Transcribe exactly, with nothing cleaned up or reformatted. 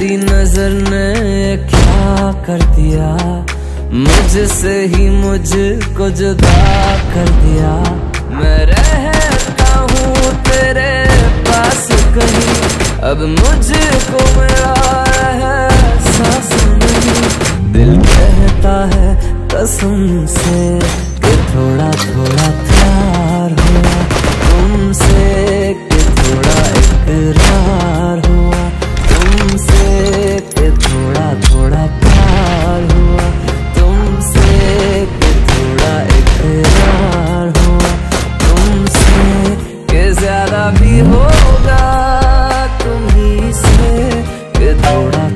तेरी नजर ने क्या कर दिया, मुझसे ही मुझको जुदा कर दिया। मैं रहता हूँ तेरे पास कहीं, अब मुझको मेरा एहसास नहीं। दिल कहता है कसम से कि थोड़ा थोड़ा प्यार हुआ तुमसे, कि थोड़ा इकरार हुआ तुमसे, कि थोड़ा थोड़ा प्यार हुआ तुमसे, कि थोड़ा इकरार हुआ तुमसे, कि ज्यादा भी होगा तुम्ही से, कि थोड़ा